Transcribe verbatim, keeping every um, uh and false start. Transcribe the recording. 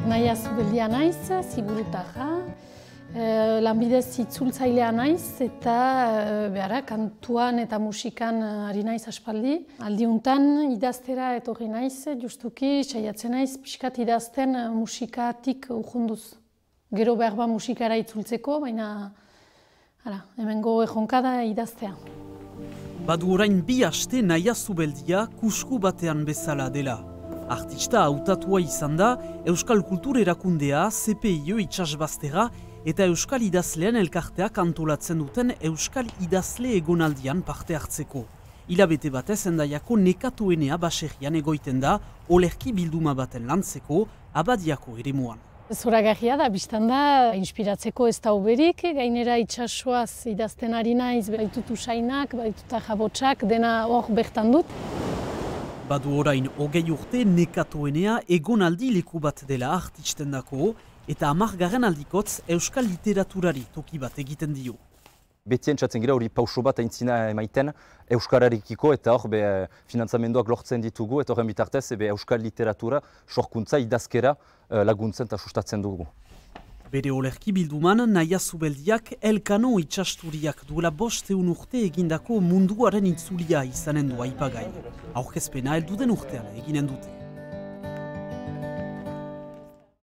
Naia Zubeldia naiz, ziburutarra, e, lanbidez itzultzailea naiz eta e, behara, kantuan eta musikan ari naiz aspaldi. Aldiuntan idaztera etorri naiz, justuki saiatzen naiz pixkat idazten musikatik urjunduz. Gero behar ba musikara itzultzeko, baina hala, hemengo erronkada idaztea. Badu orain bi aste Naia Zubeldia kusku batean bezala dela. Artista hautatua izan da, Euskal Kultur Erakundea, C P I O itsasbaztera eta Euskal Idazleen elkarteak antolatzen duten Euskal Idazle egonaldian parte hartzeko. Hilabete batez Hendaiako nekatuenea baserrian egoiten da, olerki bilduma baten lantzeko, Abadiako eremuan. Zoragarria da, biztan da, inspiratzeko ez da uberik, gainera itsasoaz idazten ari naiz, baitut usainak, baitut jabotsak, dena hor bertan dut. Badu orain hogei urte nekatuenea egonaldi leku bat dela artisten dako eta hamargarren aldikotz euskal literaturari toki bat egiten dio. Beti entzatzen gira hori pauso bat aintzina emaiten euskararikiko eta hor be, finantzamenduak lortzen ditugu eta horren bitartez be, euskal literatura sorkuntza idazkera laguntzen eta sustatzen dugu. Bere olerki bilduman, Naia Zubeldiak Elkano itsasturiak duela bosteun urte egindako munduaren itzulia izanen du aipagai. Aurkezpena helduden urtean eginen dute.